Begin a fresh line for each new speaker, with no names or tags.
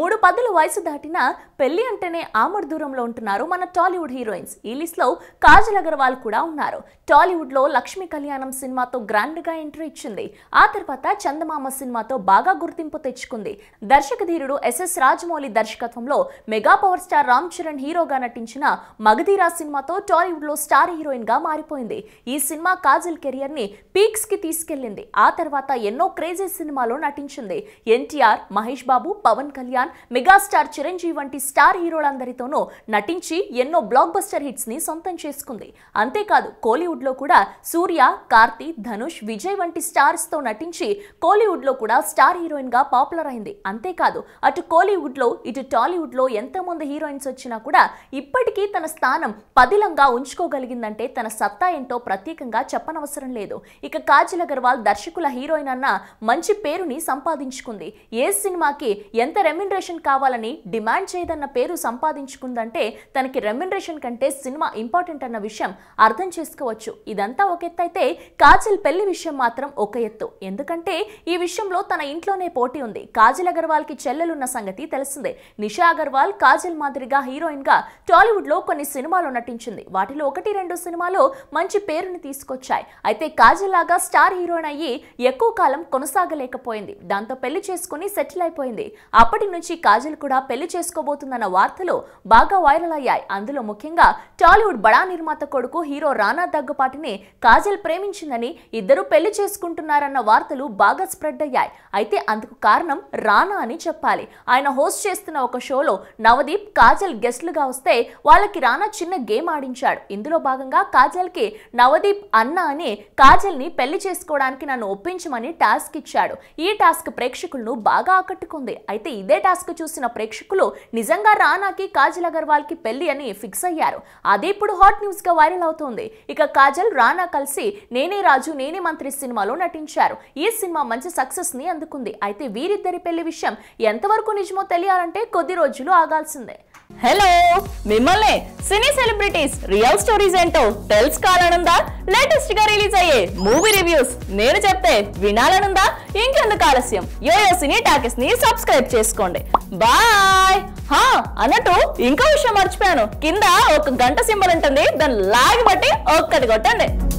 3 పదుల వయసు దాటిన పెళ్లి అంటేనే ఆమడ దూరంలో ఉంటున్నారు మన టాలీవుడ్ హీరోయిన్స్. ఈ లిస్ట్ లో కాజల్ అగర్వాల్ కూడా ఉన్నారు. టాలీవుడ్ లో లక్ష్మీ కళ్యాణం సినిమాతో గ్రాండ్ గా ఎంట్రీ ఇచ్చింది. ఆ తర్వాత చందమామ సినిమాతో బాగా గుర్తింపు తెచ్చుకుంది. దర్శకధీరుడు ఎస్ఎస్ రాజమౌళి దర్శకత్వంలో mega power star Ram Charan హీరోగా నటించిన మగధీరా సినిమాతో టాలీవుడ్ లో స్టార్ హీరోయిన్ గా మారిపోయింది. ఈ సినిమా కాజల్ కెరియర్ ని పీక్స్ కి తీసుకెళ్లింది. ఆ తర్వాత ఎన్నో క్రేజీ సినిమాలో నటించింది. ఎన్టీఆర్, మహేష్ బాబు, పవన్ కళ్యాణ్, మెగాస్టార్ చిరంజీవి వంటి స్టార్ హీరోలందరితోనూ నటించి ఎన్నో బ్లాక్ బస్టర్ హిట్స్ ని సొంతం చేసుకుంది. అంతేకాదు కోలీవుడ్ లో కూడా సూర్య, కార్తీ, ధనుష్, విజయ్ వంటి స్టార్స్ తో నటించి కోలీవుడ్ లో కూడా స్టార్ హీరోయిన్ గా పాపులర్ అయింది. అంతేకాదు అటు కోలీవుడ్ లో ఇటు టాలీవుడ్ లో ఎంతో మంది హీరోయిన్స్ వచ్చినా కూడా ఇప్పటికీ తన స్థానం పదిలంగా ఉంచుకోగలిగిందంటే తన సత్తా ఏంటో ప్రత్యేకంగా చెప్పనవసరం లేదు. ఇక కాజల్ అగర్వాల్ దర్శకుల హీరోయిన్ అన్న మంచి పేరుని సంపాదించుకుంది. ఏ సినిమాకి ఎంత రెమ్యునరేషన్ కావాలని డిమాండ్ చేయదన్న పేరు సంపాదించుకుందంటే తనకి రెమ్యునరేషన్ కంటే సినిమా ఇంపార్టెంట్ అన్న విషయం అర్థం చేసుకోవచ్చు. ఇదంతా ఒక ఎత్తు అయితే కాజల్ పెళ్లి విషయం మాత్రం ఒక ఎత్తు. ఎందుకంటే ఈ విషయంలో తన ఇంట్లోనే పోటీ ఉంది. కాజల్ అగర్వాల్ కి చెల్లెలున్న సంగతి తెలిసిందే. నిషా అగర్వాల్ కాజల్ మాదిరిగా హీరోయిన్ గా టాలీవుడ్ లో కొన్ని సినిమాలు నటించింది. వాటిలో 1-2 సినిమాలు మంచి పేరుని తీసుకొచ్చాయి. అయితే కాజల్ లాగా స్టార్ హీరోయిన్ అయ్యి ఎక్కువ కాలం కొనసాగలేకపోయింది. దాంతో పెళ్లి చేసుకుని సెటిల్ అయిపోయింది. అప్పటి నుంచి కాజల్ కూడా పెళ్లి చేసుకోబోతుందన్న వార్తలు బాగా వైరల్ అయ్యాయి. అందులో ముఖ్యంగా టాలీవుడ్ బడా నిర్మాత కొడుకు హీరో రానా దగ్గుపాటిని కాజల్ ప్రేమించిందని, ఇద్దరు పెళ్లి చేసుకుంటున్నారన్న వార్తలు బాగా స్ప్రెడ్ అయ్యాయి. అయితే అందుకు కారణం రానా అని చెప్పాలి. ఆయన హోస్ట్ చేస్తున్న ఒక షోలో నవదీప్, కాజల్ గెస్ట్లుగా వస్తే వాళ్ళకి రానా చిన్న గేమ్ ఆడించాడు. ఇందులో భాగంగా కాజల్ కి నవదీప్ అన్న అని కాజల్ ని పెళ్లి చేసుకోవడానికి నన్ను ఒప్పించమని టాస్క్ ఇచ్చాడు. ఈ టాస్క్ ప్రేక్షకులను బాగా ఆకట్టుకుంది. అయితే ఇదే టాస్క్ చూసిన ప్రేక్షకులు నిజంగా రానాకి కాజల్ అగర్వాల్ కి పెళ్లి అని ఫిక్స్ అయ్యారు. అదే ఇప్పుడు హాట్ న్యూస్ గా వైరల్ అవుతోంది. ఇక కాజల్, రానా కలిసి నేనే రాజు నేనే మంత్రి సినిమాలో నటించారు. ఈ సినిమా మంచి సక్సెస్ ని అందుకుంది. అయితే వీరిద్దరి పెళ్లి విషయం ఎంతవరకు నిజమో తెలియాలంటే కొద్ది రోజులు ఆగాల్సిందే.
హలో, మిమ్మల్ని సినీ సెలబ్రిటీస్ రియల్ స్టోరీస్ ఏంటో తెలుసుకోవాలనుందా? లేటెస్ట్ గా రిలీజ్ అయ్యే మూవీ రివ్యూస్ నేను చెప్తే వినాలనుందా? ఇంకెందుకు ఆలస్యం, యోయో సినీ టాకీస్ ని సబ్స్క్రైబ్ చేసుకోండి. బాయ్. అన్నట్టు ఇంకో విషయం మర్చిపోయాను. కింద ఒక గంట సింబల్ ఉంటుంది, దాన్ని లాగి బట్టి ఒక్కటి కొట్టండి.